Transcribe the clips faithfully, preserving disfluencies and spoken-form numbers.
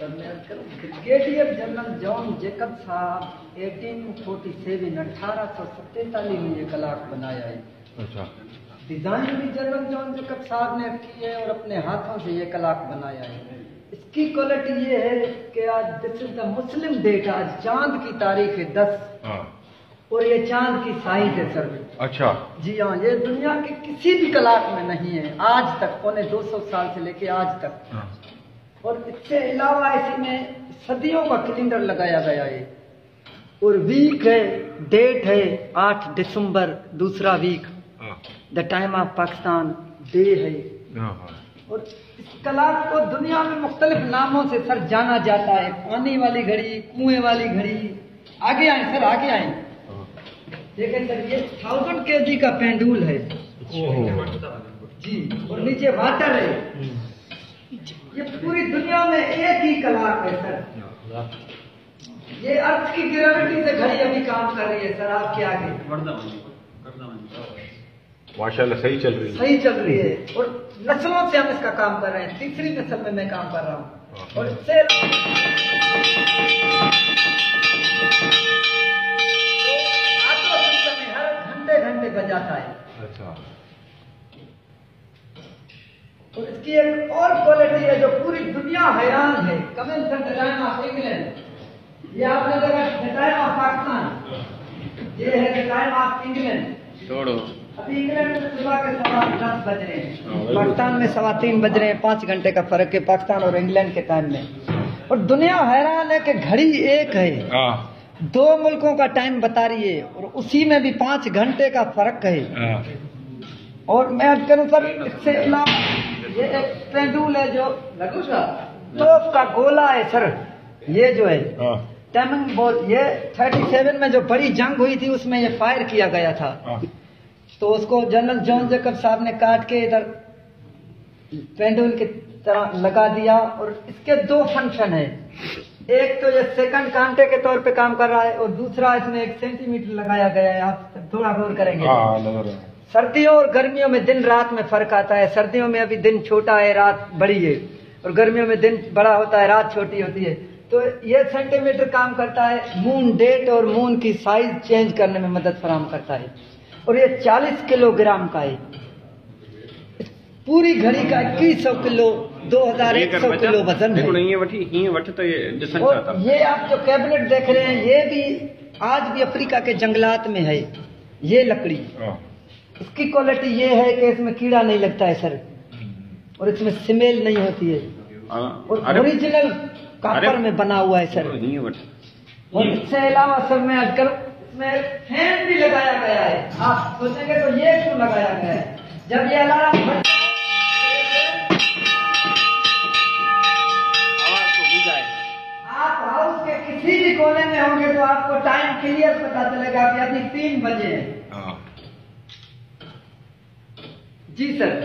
Brigadier general John Jacob साहब अठारह सौ सैंतालीस में ये कलाक बनाया है। अच्छा। डिजाइन भी जनरल जॉन जेकब साहब ने की है और अपने हाथों से ये कलाक बनाया है। इसकी क्वालिटी ये है कि आज this is the Muslim date, आज चांद की तारीख है दस और ये चांद की साइज है सर। अच्छा। जी हाँ, ये दुनिया के किसी भी कलाक में नहीं है आज तक, पौने दो सौ साल से लेके आज तक। और इसके अलावा इसी में सदियों का कैलेंडर लगाया गया है और वीक है, डेट है आठ दिसंबर, दूसरा week, the time of Pakistan day है। और इस कलाक को दुनिया में मुख्तलिफ नामों से सर जाना जाता है। पानी वाली घड़ी, कुएं वाली घड़ी। आगे आए सर, आगे आए। देखिए सर, ये थाउजेंड के जी का पेंडुल है जी, और नीचे वाटर है। ये पूरी दुनिया में एक ही कलाक है सर। ये अर्थ की ग्रेविटी से घड़ी अभी काम कर रही है सर आपके आगे। माशाल्लाह सही चल रही है, सही चल रही है। और नस्लों से हम इसका काम कर रहे हैं, तीसरी नस्ल में मैं काम कर रहा हूँ। और इससे हर घंटे घंटे बजाता है। अच्छा। और इसकी एक और क्वालिटी है जो पूरी दुनिया हैरान है। Coming from the time of England, ये आपने देखा द टाइम ऑफ पाकिस्तान, ये है द टाइम ऑफ इंग्लैंड। छोड़ो, अभी इंग्लैंड में सुबह के सवा दस बज रहे हैं, पाकिस्तान में सवा तीन बज रहे हैं। पांच घंटे का फर्क है पाकिस्तान और इंग्लैंड के टाइम में। और दुनिया हैरान है कि घड़ी एक है, दो मुल्कों का टाइम बता रही है और उसी में भी पांच घंटे का फर्क है। और मैं अर्ज करूं सर, इससे अलावा ये एक पेंडुल है जो तोप का गोला है सर। ये जो है टाइमिंग बॉल, ये सैंतीस में जो बड़ी जंग हुई थी उसमें ये फायर किया गया था। तो उसको जनरल जॉन जेकब साहब ने काट के इधर पेंडुल की तरह लगा दिया। और इसके दो फंक्शन है, एक तो ये सेकंड कांटे के तौर पे काम कर रहा है और दूसरा इसमें एक सेंटीमीटर लगाया गया है। आप थोड़ा गौर करेंगे। सर्दियों और गर्मियों में दिन रात में फर्क आता है। सर्दियों में अभी दिन छोटा है, रात बड़ी है, और गर्मियों में दिन बड़ा होता है, रात छोटी होती है। तो ये सेंटीमीटर काम करता है, मून डेट और मून की साइज चेंज करने में मदद फराहम करता है। और ये चालीस किलोग्राम का है। पूरी घड़ी का इक्कीस सौ किलो, दो हजार एक सौ किलो वजन है। और ये आप जो कैबिनेट देख रहे हैं, ये भी आज भी अफ्रीका के जंगलात में है। ये लकड़ी, इसकी क्वालिटी ये है कि इसमें कीड़ा नहीं लगता है सर, और इसमें स्मेल नहीं होती है, और ओरिजिनल कॉपर में बना हुआ है सर। और इससे अलावा सर मैं आजकल इसमें फैन भी लगाया गया है। आप सोचेंगे तो ये क्यों लगाया गया है? जब ये अलार्म बजता है आप हाउस के किसी भी कोने में होंगे तो आपको टाइम क्लियर पता चलेगा कि अभी तीन बजे है। जी सर।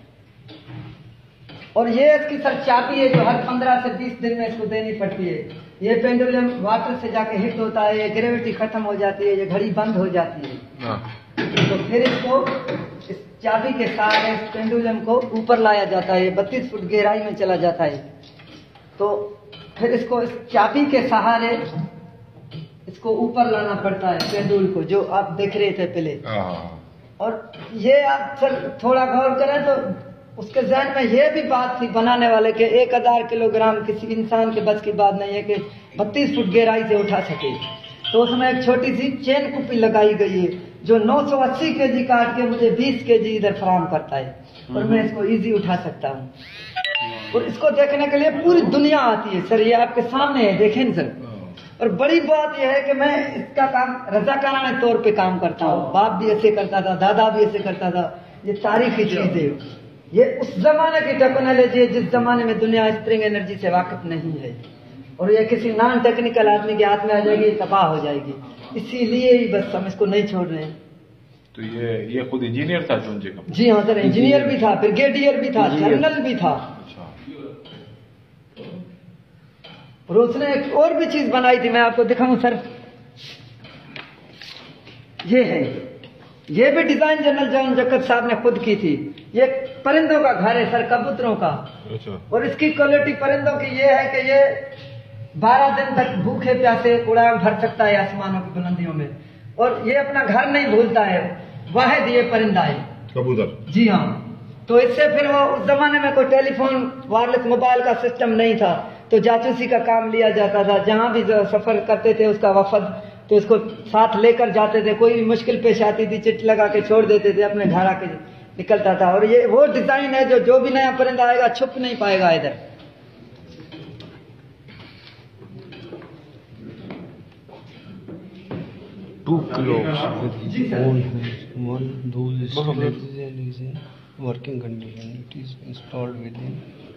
और ये इसकी सर चाबी है जो हर पंद्रह से बीस दिन में इसको देनी पड़ती है। ये पेंडुलम वाटर से जाके हिट होता है, ये ग्रेविटी खत्म हो जाती है, ये घड़ी बंद हो जाती है। तो फिर इसको इस चाबी के सहारे इस पेंडुलम को ऊपर लाया जाता है। बत्तीस फुट गहराई में चला जाता है। तो फिर इसको इस चाबी के सहारे इसको ऊपर लाना पड़ता है पेंडुल को, जो आप देख रहे थे पहले। और ये आप सर थोड़ा गौर करें तो उसके जहन में ये भी बात थी बनाने वाले के एक हजार किलोग्राम किसी इंसान के बस की बात नहीं है कि बत्तीस फुट गहराई से उठा सके। तो उसमें एक छोटी सी चेन कुप्पी लगाई गई है जो नौ सौ अस्सी के जी काट के मुझे बीस के जी इधर फराहम करता है, और मैं इसको इजी उठा सकता हूँ। और इसको देखने के लिए पूरी दुनिया आती है सर। ये आपके सामने है, देखें न सर। और बड़ी बात यह है कि मैं इसका काम रजाकाराना तौर पे काम करता हूँ। बाप भी ऐसे करता था, दादा भी ऐसे करता था। ये तारीखी चीज है, ये उस जमाने की टेक्नोलॉजी है जिस जमाने में दुनिया स्प्रिंग एनर्जी से वाकिफ नहीं है। और ये किसी नॉन टेक्निकल आदमी के हाथ में आ जाएगी, तबाह हो जाएगी। इसीलिए ही बस हम इसको नहीं छोड़ रहे हैं। तो ये ये खुद इंजीनियर था जॉन जेकब? जी हाँ सर, इंजीनियर भी था, ब्रिगेडियर भी था, जनरल भी था। और उसने एक और भी चीज बनाई थी, मैं आपको दिखाऊं सर। ये है, ये भी डिजाइन जनरल जॉन जेकब साहब ने खुद की थी। ये परिंदों का घर है सर, कबूतरों का। अच्छा। और इसकी क्वालिटी परिंदों की ये है कि ये बारह दिन तक भूखे प्यासे उड़ान भर सकता है आसमानों की बुलंदियों में, और ये अपना घर नहीं भूलता है। वाहिद ये परिंदा है कबूतर। जी हाँ। तो इससे फिर वो उस जमाने में कोई टेलीफोन वायरलेस मोबाइल का सिस्टम नहीं था, तो जासूसी का काम लिया जाता था। जहां भी सफर करते थे उसका वफद, तो इसको साथ लेकर जाते थे। कोई भी मुश्किल पेश आती थी चिट लगा के छोड़ देते थे, अपने घर आके निकलता था। और ये वो डिजाइन है जो जो भी नया परिंदा आएगा छुप नहीं पाएगा इधर। Two clocks जी with sir. own one those is working condition. It is installed within